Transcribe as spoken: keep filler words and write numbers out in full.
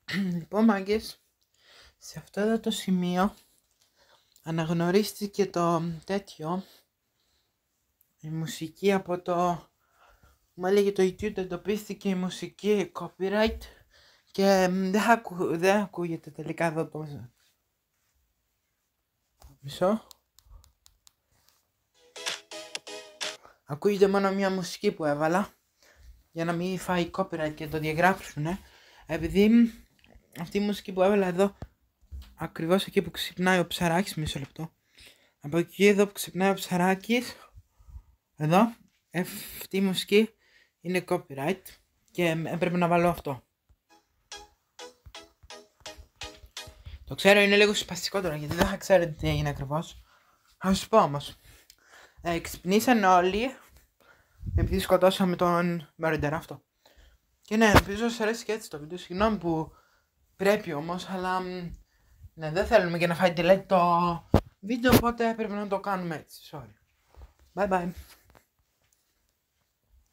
Λοιπόν, μάγκες, σε αυτό εδώ το σημείο αναγνωρίστηκε το τέτοιο, η μουσική από το, μου έλεγε το YouTube, εντοπίστηκε η μουσική copyright και δεν, ακου, δεν ακούγεται τελικά εδώ το μισό. Ακούγεται μόνο μια μουσική που έβαλα για να μην φάει copyright και το διαγράψουνε, επειδή αυτή η μουσική που έβαλα εδώ, ακριβώς εκεί που ξυπνάει ο ψαράκης, μισό λεπτό, από εκεί εδώ που ξυπνάει ο ψαράκης, εδώ, αυτή η μουσική είναι copyright και έπρεπε να βάλω αυτό. Το ξέρω, είναι λίγο σπαστικό τώρα γιατί δεν θα ξέρετε τι έγινε ακριβώς. Θα σου πω όμως. Ε, ξυπνήσαν όλοι επειδή σκοτώσαμε τον Murder αυτό. Και ναι, ελπίζω σας αρέσει και έτσι το βίντεο. Συγγνώμη που πρέπει όμως, αλλά ναι, δεν θέλουμε και να φάει delete το βίντεο, οπότε πρέπει να το κάνουμε έτσι. Sorry. Bye bye.